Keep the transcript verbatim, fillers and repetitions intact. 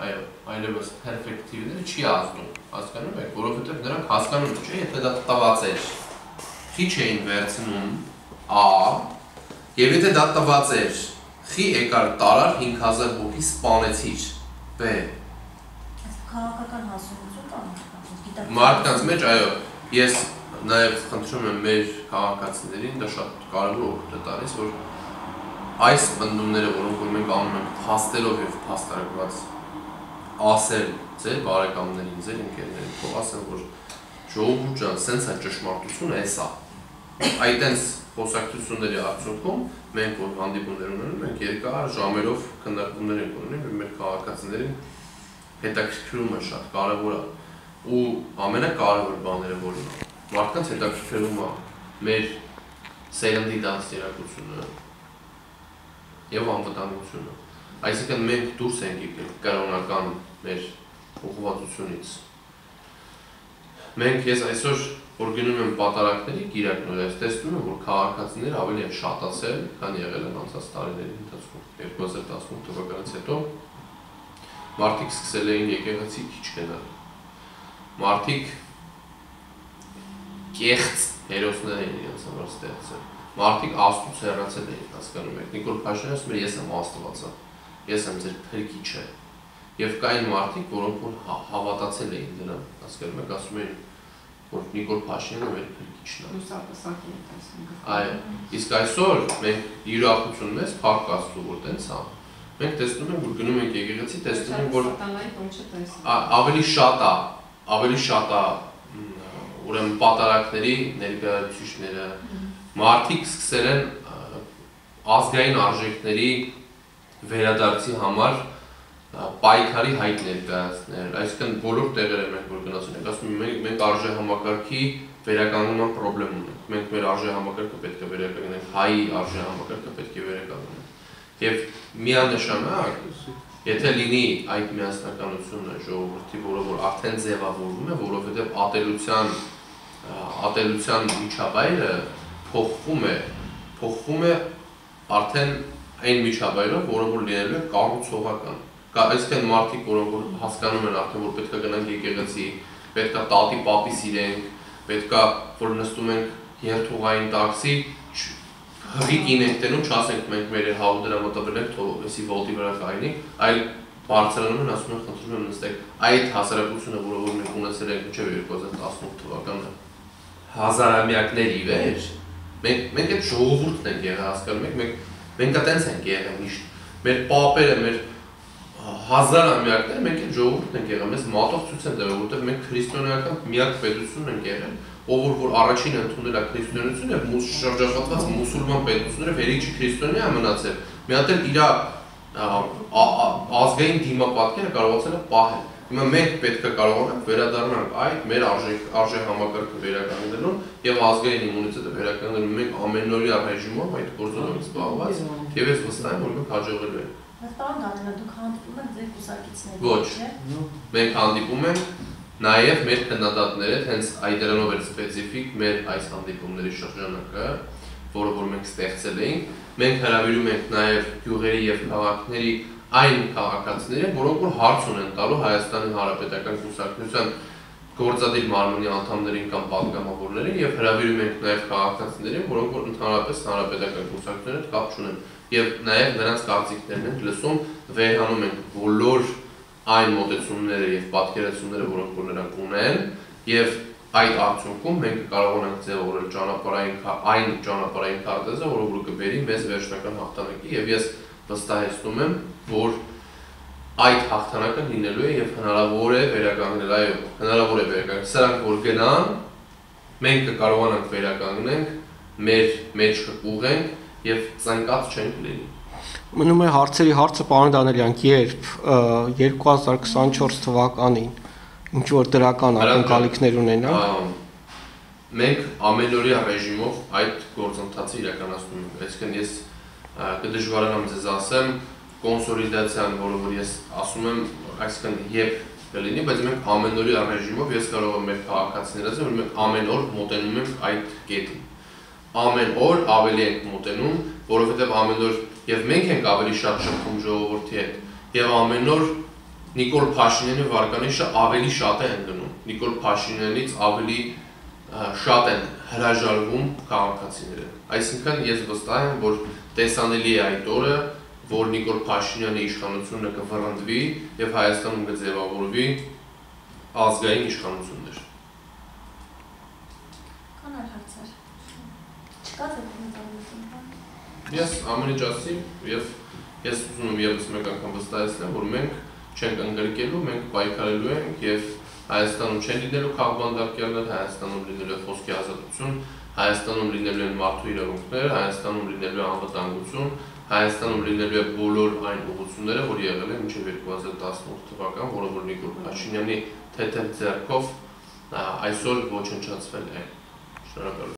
այո, այլևս պերֆեկտիվները չի ազդում, հասկանում եք, որովհետև նրանք հասկանում չէ, եթե դա տված էր, խի չէին վերցնում A, եւ եթե դա տված էր, խի եկար տարար հինգ հազար հոգի սպանեցիր, B։ Քաղաքական հասունություն կա։ Մարդկանց մեջ, այո, ես նաև խնդրում եմ մեր քաղաքացիներին, դա շատ կարևոր օգուտ է տալիս, որ այս պնդումները, որոնք որ մենք անում ենք փաստերով եւ փաստարկված, ասել ձեր բարեկամներին, ձեր ընկերներին, թող ասեն, որ ժողովուրդ ջան, սենց է ճշմարտությունը, էսա։ Այդտենց խոսակցությունների արդյունքում մենք որ հանդիպումներ ունենում ենք, երկար ժամերով քննարկումներ ենք ունենում եւ մեր քաղաքացիներին հետաքրքրում է շատ կարևոր է ու ամենակարևոր բաները որն է մարդկանց հետաքրքրում է մեր սերնդի դաստիարակությունը եւ անվտանգությունը այսինքն մենք դուրս ենք եկել կրոնական մեր ուղղվածությունից մենք ես այսօր որ գնում եմ պատարակների գիրակներ ես տեսնում եմ որ քաղաքացիները ավելի են շատացել քան եղել են անցած տարիների ընթացքում երկու հազար տասնութ թվականից հետո մարդիկ սկսել էին եկեղեցի քիչ գնալ մարդիկ կեղծ հերոսներ էին իրենց համար ստեղծել մարդիկ աստծուց հեռացել էին հասկանում եք Նիկոլ Փաշինյանը ասում էր ես եմ Աստվածը ես եմ ձեր փրկիչը եւ կային մարդիկ որոնք որ հավատացել էին դրան հասկանում եք ասում էին որ Նիկոլ Փաշինյանը մեր փրկիչն է Լուսապսակի է տեսնում այո իսկ այսօր մենք իրականությունն ես փառք Աստծո որ տենց է մենք տեսնում ենք որ գնում ենք եկեղեցի տեսնում ենք որ ավելի շատ է ավելի շատ է ուրեմն պատարակների ներկայացուցիչները մարդիկ սկսել են ազգային արժեքների վերադարձի համար պայքարի հայտ ներկայացնել այսինքն բոլոր տեղերը մենք որ գնացել ենք ասում ենք մենք արժե համակարգի վերականգնման խնդրեմ ունենք մենք մեր արժե համակարգը պետք է վերականգնենք հայի արժե համակարգը պետք է վերականգնենք եւ միանշանակ եթե լինի այդ միասնականությունը ժողովրդի որը որ արդեն ձևավորվում է որովհետեւ ատելության ատելության միջավայրը փոխվում է փոխվում է արդեն այն միջավայրով որը որ լինելու է կառուցողական այսինքն մարդիկ որոնք որ հասկանում են արդեն որ պետք է գնանք եկեղեցի պետք է տատի պապի սիրենք պետք է որ նստում ենք երթուղային տաքսի հղի կինենք տենում չասենք մենք մեր հավ դրա մտաբերել ենք թող էսի ոլտի վրա կայնի այլ բարձրանում են ասում են խնդրում եմ նստեք այդ հասարակությունը որը որ մենք ունեցել ենք մինչև երկու հազար տասնութ թվականը հազարամյակներ ի վեր մենք մենք այդ ժողովուրդն ենք եղել հասկանում եք մենք մենք այտենց ենք եղել միշտ մեր պապերը մեր հազարամյակներ մենք այդ ժողովուրդն ենք եղել մեզ մատող ցույց են տվել որովհետև մենք քրիստոնեական միակ պետությունն ենք եղել ով որ առաջին ընդունել է քրիստոնեությունը եւ շրջապատված մուսուլման պետությունները վերիչի քրիստոնյա է մնացել մի հատ էլ իր ազգային դիմապատկերը կարողացել է պահել հիմա մենք պետք է կարողանանք վերադառնանք այդ մեր արժե արժե համակարգը վերականգնելու եւ ազգային իմունիտետը վերականգնելու մենք ամենօրյա ռեժիմով այդ գործով զբաղված եւ ես վստահ եմ որ մենք հաջողելու ենք Բայց պարոն Դանիելը դուք հանդիպում եք ձեր կուսակիցների Ոչ մենք հանդիպում ենք նաեւ մեր քննադատները հենց այդրանով էր սպეციფიկ մեր այս հանդիպումների շրջանակը որը որ մենք ստեղծել էինք մենք հրավիրում ենք նաեւ գյուղերի եւ քաղաքների այն քաղաքացիները, որոնք որ հարց ունեն տալու Հայաստանի Հանրապետական Կուսակցության գործադիր մարմնի անդամներին կամ պատգամավորներին եւ հրավիրում ենք նաեւ քաղաքացիներին, որոնք որ ընդհանրապես Հանրապետական Կուսակցության հետ կապ չունեն եւ նաեւ նրանց կարծիքներն են լսում, վերհանում ենք բոլոր այն մոտեցումները եւ պատկերացումները, որոնք որ նրանք ունեն եւ այդ արդյունքում մենք կարողանանք ձևավորել ճանապարհային այն ճանապարհային քարտեզը, որը որ կբերի մեզ վերջնական հաղթանակի եւ ես վստահեցնում եմ, որ այդ հաղթանակը լինելու է եւ հնարավոր է վերականգնել, այո, հնարավոր է վերականգնել։ Սրանք որ գնան, մենք կկարողանանք վերականգնենք, մեր մեջ կուղենք եւ ցանկած չենք լինի։ Մնում է հարցերի հարցը պարոն Դանիելյան, երբ երկու հազար քսանչորս թվականին ինչ որ դրական ակնկալիքներ ունենանք, մենք ամենօրյա ռեժիմով այդ գործընթացը իրականացնում ենք։ Այսինքն ես կդժվարանամ ձեզ ասեմ կոնսոլիդացիան, որը որ ես ասում եմ, այսինքն երբ կլինի, բայց մենք ամենօրյա ռեժիմով ես կարող եմ մեր քաղաքացիներին ասել, որ մենք ամեն օր մոտենում ենք այդ կետին։ Ամեն օր ավելի ենք մոտենում, որովհետև ամեն օր եւ մենք ենք ավելի շատ շփվում ժողովրդի հետ, եւ ամեն օր Նիկոլ Փաշինյանի վարկանիշը ավելի շատ է ընկնում։ Նիկոլ Փաշինյանից ավելի շատ են հրաժարվում քաղաքացիները։ Այսինքն ես վստահ եմ, որ տեսանելի է այդ օրը, որ Նիկոլ Փաշինյանի իշխանությունը կվռնդվի եւ Հայաստանում կձևավորվի ազգային իշխանություններ։ Կան այլ հարցեր։ Չկա դեպքում։ Ես ամեն ինչ ասի եւ ես ուզում եմ եւս մեկ անգամ վստահեցնել, որ մենք չենք ընդգրկելու, մենք պայքարելու ենք եւ Հայաստանում չեն լինելու քաղբանդակյալներ, Հայաստանում լինելու է խոսքի ազատություն, Հայաստանում լինելու են մարդու իրավունքներ, Հայաստանում լինելու է անվտանգություն, Հայաստանում լինելու է բոլոր այն ուղղությունները, որ եղել է մինչև երկու հազար տասնութ թվական, որը որ Նիկոլ Փաշինյանի թեթև ձեռքով այսօր ոչնչացվել է։ Շնորհակալ